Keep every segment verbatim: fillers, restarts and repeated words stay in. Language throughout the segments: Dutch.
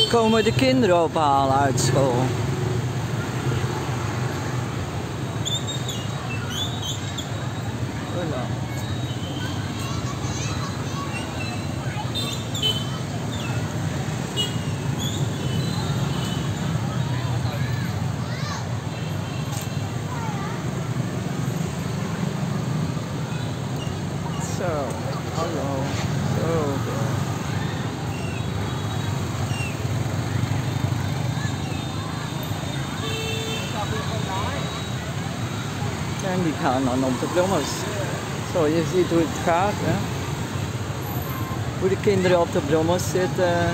Komen de kinderen ophalen uit school. Zo, hallo. Zo. En die gaan dan op de brommers. Zo, je ziet hoe het gaat, hè. Hoe de kinderen op de brommers zitten.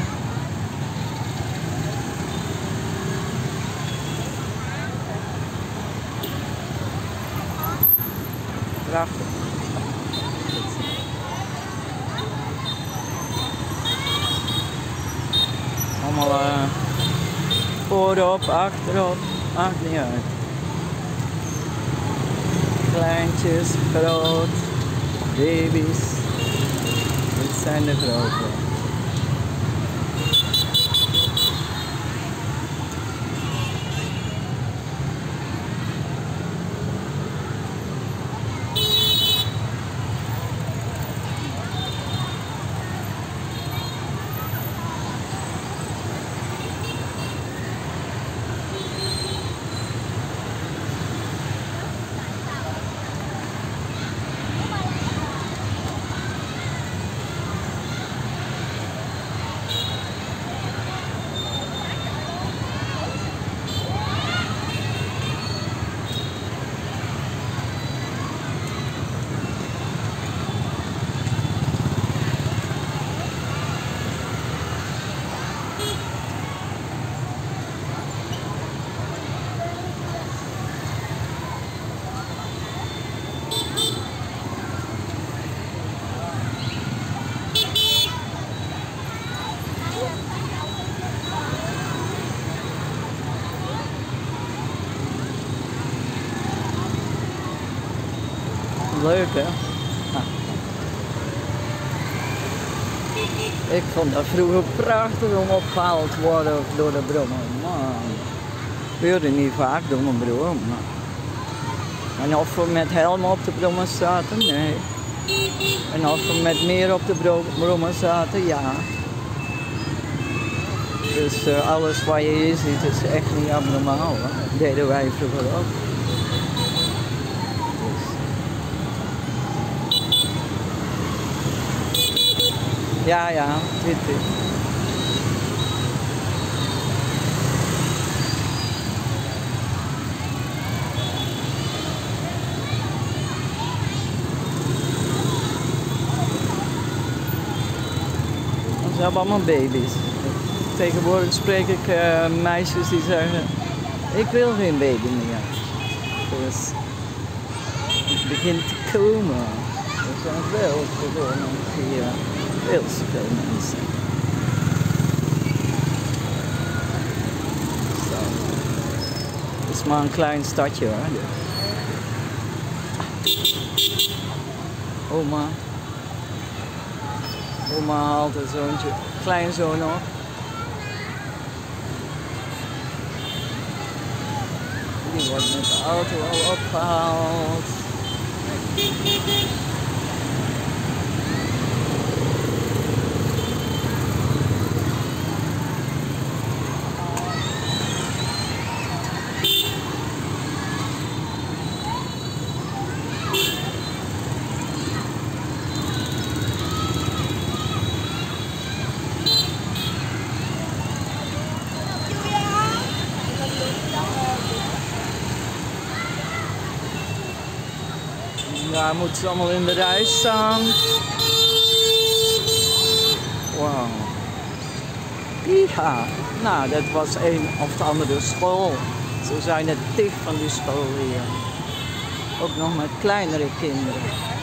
Prachtig. Allemaal uh, voorop, achterop, maakt niet uit. Kleintjes, groot, baby's. Dit zijn de grote. Leuk, hè? Ah. Ik vond dat vroeger prachtig om opgehaald te worden door de brommer. Man, gebeurde niet vaak door mijn broer. Maar... En of we met helm op de brommer zaten, nee. En of we met meer op de brommer zaten, ja. Dus uh, alles wat je hier ziet is echt niet abnormaal. Hè? Dat deden wij vroeger ook. Ja, ja, dit is. Dat zijn allemaal baby's. Tegenwoordig spreek ik uh, meisjes die zeggen, ik wil geen baby meer. Dus het begint te komen. Er zijn veel gewonnen hier. Veel te veel mensen. Zo. Het is maar een klein stadje, hoor. Oma. Oma haalt een zoontje, kleinzoon op. Die wordt met de auto al opgehaald. Daar moeten ze allemaal in de rij staan. Wauw. Ja, nou dat was een of de andere school. Zo zijn het tig van die school hier. Ook nog met kleinere kinderen.